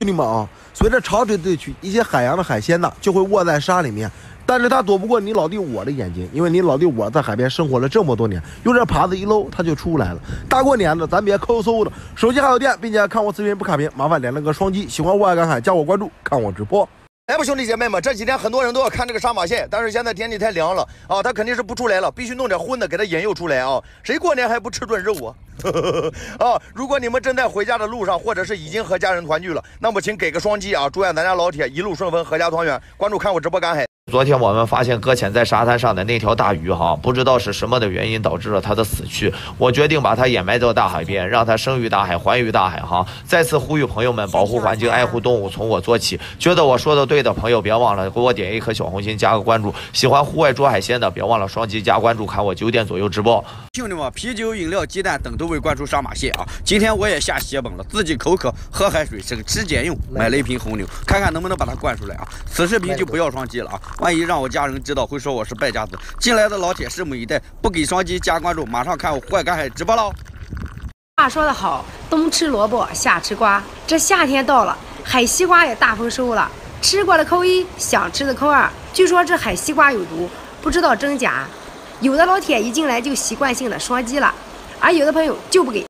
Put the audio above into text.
兄弟们啊，随着潮水退去，一些海洋的海鲜呢就会卧在沙里面，但是它躲不过你老弟我的眼睛，因为你老弟我在海边生活了这么多年，用这耙子一搂，它就出来了。大过年的，咱别抠搜的，手机还有电，并且看我视频不卡屏，麻烦点那个双击。喜欢户外赶海，加我关注，看我直播。 来吧，兄弟姐妹们，这几天很多人都要看这个杀马蟹，但是现在天气太凉了啊，它肯定是不出来了，必须弄点荤的给它引诱出来啊！谁过年还不吃顿肉啊？啊！如果你们正在回家的路上，或者是已经和家人团聚了，那么请给个双击啊！祝愿咱家老铁一路顺风，阖家团圆。关注看我直播赶海。 昨天我们发现搁浅在沙滩上的那条大鱼不知道是什么的原因导致了它的死去。我决定把它掩埋到大海边，让它生于大海，还于大海再次呼吁朋友们保护环境，爱护动物，从我做起。觉得我说的对的朋友，别忘了给我点一颗小红心，加个关注。喜欢户外捉海鲜的，别忘了双击加关注，看我9点左右直播。 兄弟们，啤酒、饮料、鸡蛋等都未关注杀马蟹啊！今天我也下血本了，自己口渴，喝海水，省吃俭用，买了一瓶红牛，看看能不能把它灌出来啊！此视频就不要双击了啊！万一让我家人知道，会说我是败家子。进来的老铁，拭目以待，不给双击加关注，马上看我户外赶海直播喽！ 话说得好，冬吃萝卜，夏吃瓜。这夏天到了，海西瓜也大丰收了。吃过的扣1，想吃的扣2。据说这海西瓜有毒，不知道真假。有的老铁一进来就习惯性的双击了，而有的朋友就不给。